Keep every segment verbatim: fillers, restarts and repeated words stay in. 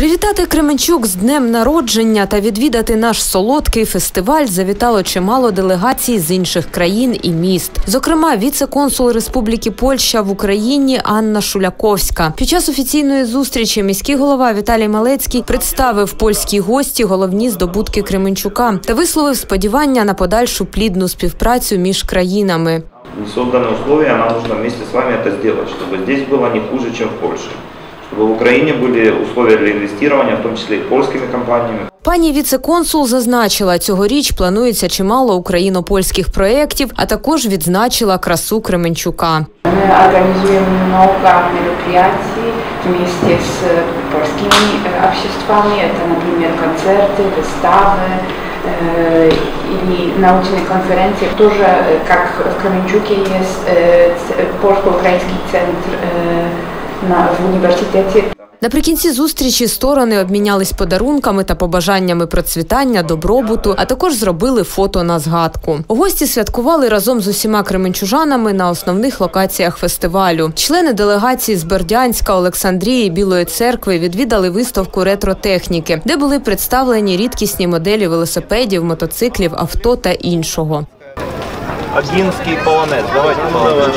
Привітати Кременчук з днем народження та відвідати наш солодкий фестиваль завітало чимало делегацій з інших країн і міст. Зокрема, віце-консул Республіки Польща в Україні Анна Шуляковська. Під час офіційної зустрічі міський голова Віталій Малецький представив польській гості головні здобутки Кременчука та висловив сподівання на подальшу плідну співпрацю між країнами. Созданы условия, нам нужно вместе с вами это сделать, чтобы здесь было не хуже, чем в Польше. Чтобы в Україні були условия для інвестування, в тому числі і польськими компаніями. Пані віце-консул зазначила, цьогоріч планується чимало україно-польських проєктів, а також відзначила красу Кременчука. Ми організуємо багато мероприятий вместе з польськими обществами. Це, наприклад, концерти, вистави или научные конференции. Тоже, как в Кременчуке есть польско-украинский центр в університеті. Наприкінці зустрічі сторони обмінялись подарунками та побажаннями процвітання, добробуту, а також зробили фото на згадку. Гості святкували разом з усіма кременчужанами на основних локаціях фестивалю. Члени делегації з Бердянська, Олександрії, Білої Церкви відвідали виставку ретротехніки, де були представлені рідкісні моделі велосипедів, мотоциклів, авто та іншого. Агінський полонез. Давайте полонез.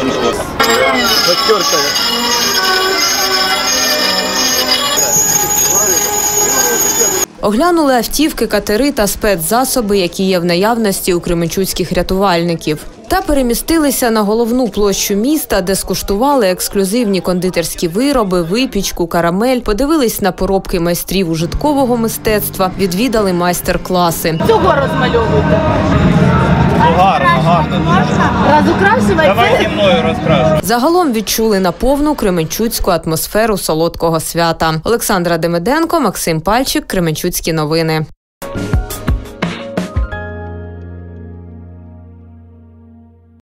Оглянули автівки, катери та спецзасоби, які є в наявності у кременчуцьких рятувальників. Та перемістилися на головну площу міста, де скуштували ексклюзивні кондитерські вироби, випічку, карамель, подивились на поробки майстрів ужиткового мистецтва, відвідали майстер-класи. Цього розмальовуйте. Гарно, гарно. Розукрашувати? Давай зі мною розкрашу. Загалом відчули наповну кременчуцьку атмосферу солодкого свята. Олександра Демиденко, Максим Пальчик, Кременчуцькі новини.